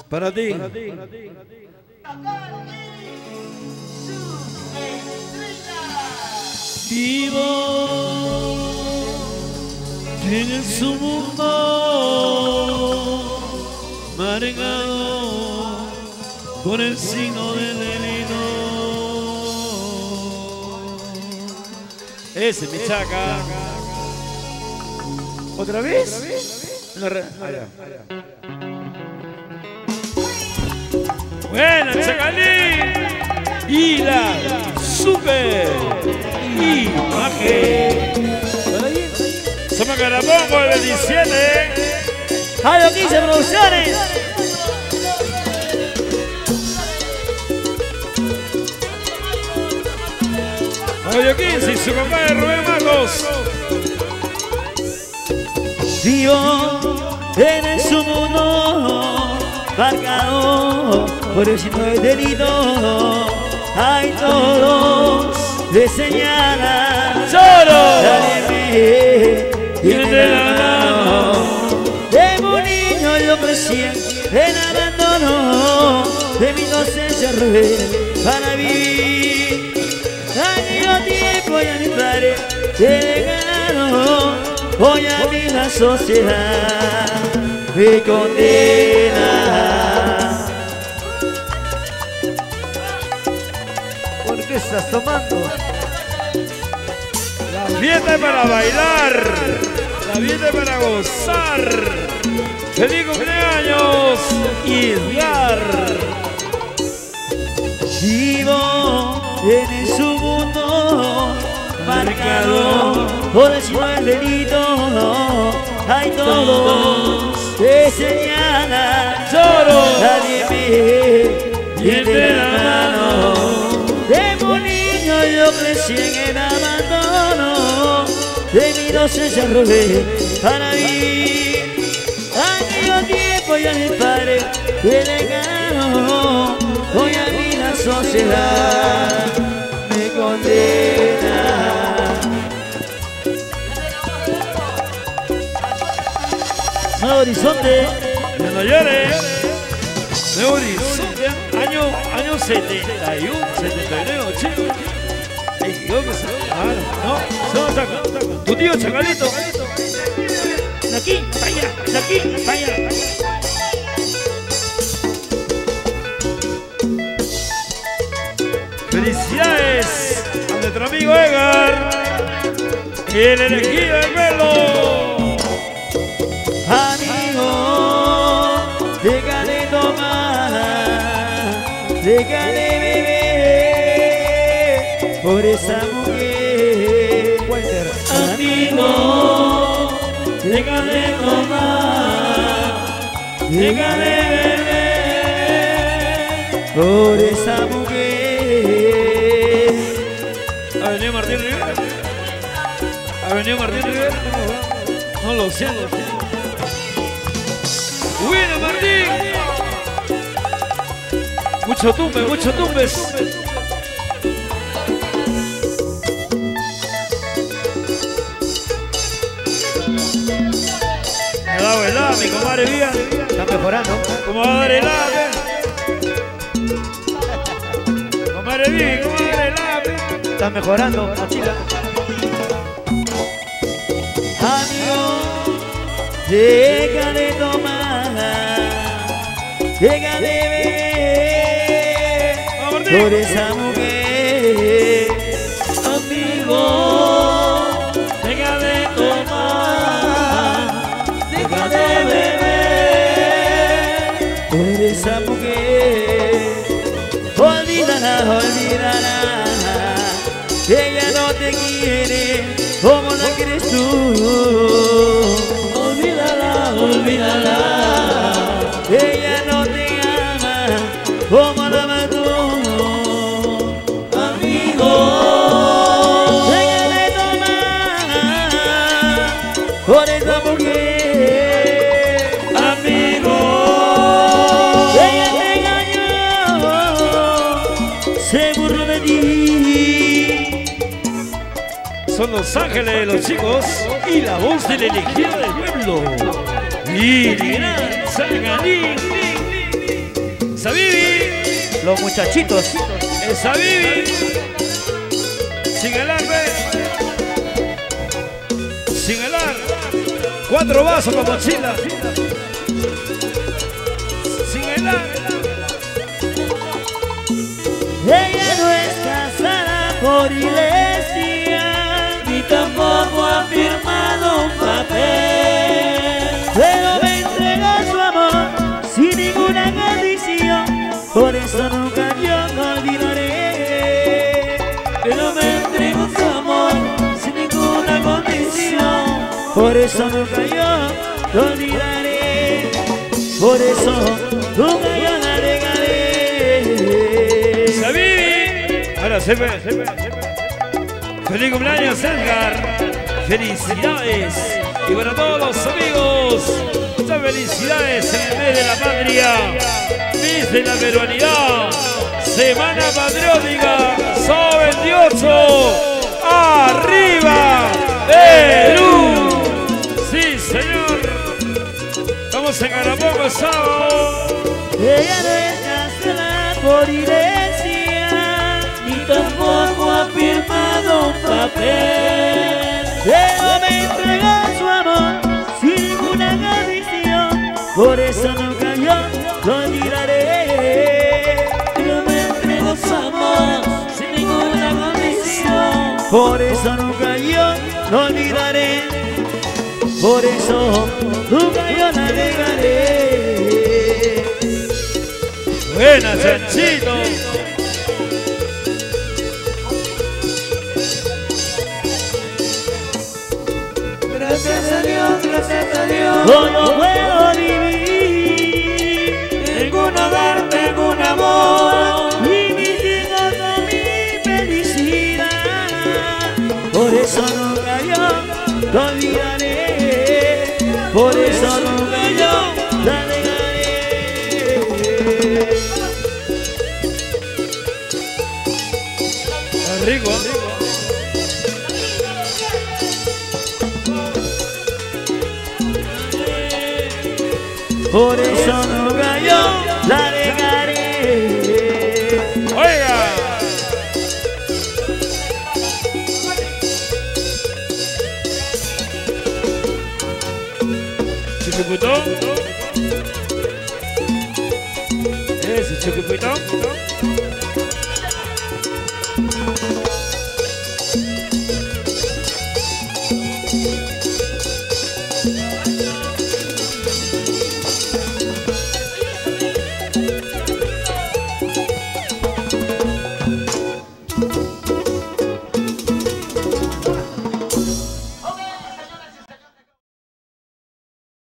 Para ti. Vivo en su mundo marcado con el signo del delito. Ese es mi chaca. ¿Otra vez? Buena, Chacalín. Y la super imagen. Somos Carapongo el 27. Radio 15 Producciones. Radio 15 y su compadre Rubén Marcos. Vivo en su mundo marcado por el signo del delito. Hay todos le señalan. ¡Choro! Nadie me tiene la mano. De un niño yo crecí en abandono. De mi inocencia robé para vivir. Año tiempo y a mi padre le regalo. Hoy a mí la sociedad me condena. ¿Por qué estás tomando? La fiesta es para bailar. La fiesta es para gozar. ¡Feliz cumpleaños, Isgar! Vivo en su mundo marcado por el signo del delito. Hay todos que señalan. ¡Choro! Nadie me tiene la mano. De un niño yo crecí en el abandono. De mi inocencia robé para vivir. Año tiempo y a mi padre le regalo. Hoy a mí la sociedad me condena. Nuevo Horizonte. Ya no llores. Nuevo Horizonte. Año 71, 79, 80. Yo que sé. No, Chaca. Tu tío Chacalito. De aquí, para allá, de aquí, para allá. Felicidades a nuestro amigo Edgar y el elegido del pelo. Amigo, deja de tomar, deja de beber por esa mujer. Amigo, deja de tomar, deja de beber por esa mujer. ¿Ha venido Martín Rivera? ¿Ha venido Martín Rivera? No lo sé. ¡Buena, Martín! Mucho tumbes. Me da helada, mi comadre Vía. Está mejorando. ¿Cómo va a dar helada? Comadre Vía, ¿cómo va a dar helada? Está mejorando la chica. Amigo, deja de tomar, deja de beber por esa mujer. Amigo, deja de tomar, deja de beber por esa mujer. Olvídala, olvídala. Ella no te quiere como la quieres tú. Olvídala, olvídala. Ella no te ama como la amas tú. Amigo, deja de tomar por esa mujer. Amigo, ella te engañó, se burló de ti. Son los ángeles de los chicos y la voz del elegido del pueblo. Y Chacalín. Esa Bibi. Los muchachitos. Esa Bibi. Sin helar, ve. Sin helar. 4 vasos con mochila. Sin helar. Ella no es casada por iglesia, ni tampoco ha firmado un papel, pero me entregó su amor sin ninguna condición, por eso nunca yo me olvidaré. Pero me entregó su amor sin ninguna condición, por eso nunca yo lo olvidaré, por eso nunca yo la dejaré. Esa Bibi. Ahora se ve. Feliz cumpleaños, Edgar. Felicidades. Y para todos los amigos, muchas felicidades en el mes de la patria, mes de la peruanidad, Semana Patriótica, sábado 28. ¡Arriba, Perú! Sí, señor. Vamos en Carabobo el sábado. Ella no es casada por iglesia, ni tampoco ha firmado un papel, pero me entregó su amor sin ninguna condición, por eso nunca yo lo olvidaré. Pero me entregó su amor sin ninguna condición, por eso nunca yo lo olvidaré, por eso nunca yo la dejaré. Buena, Chanchito. Gracias a Dios, yo no puedo vivir. Tengo un hogar, tengo un amor, y mis hijos son mi felicidad. Por eso nunca yo lo olvidaré, por eso nunca yo la dejaré. Rico. Por eso nunca yo la dejaré. Oiga. Chucuputón. Ese chucuputón.